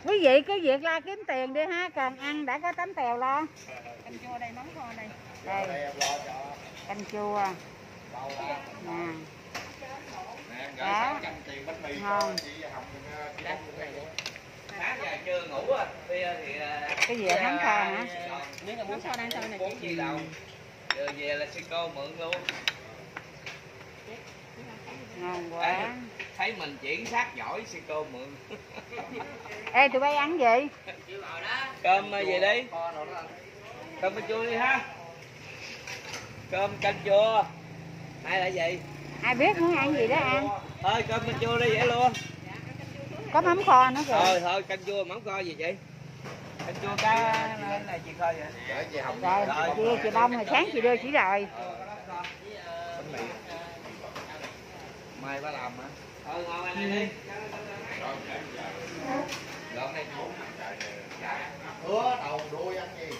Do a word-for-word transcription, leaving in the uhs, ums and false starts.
Quý vị cứ việc la kiếm tiền đi ha, cần ăn đã có tấm tèo lo. Canh chua đây, mắm kho đây. Đây. Canh chua. Nè. Đó. Ngon. Sáng giờ chưa ngủ à, bây thì cái gì mắm kho hả? Nếu là mắm kho đang thôi nè bốn triệu đồng. Giờ về là xin cô mượn luôn. Ngon quá. Thấy mình chuyển sát giỏi xin cô mượn. Ê tụi bay ăn gì? Cơm về đi. Cơm canh chua đi ha. Cơm canh chua. Hay là gì? Ai biết muốn ăn gì đó ăn. Thôi cơm canh chua đi vậy luôn. Có mắm kho nữa kìa. Thôi thôi canh chua mắm kho gì chị? Canh chua cá này chị coi vậy. Rồi, chị, chị bông rồi sáng chị đưa chị rồi. Mai bà làm hả? Thôi ngon ăn đi. Gọn đây. Hứa đầu đuôi ăn gì?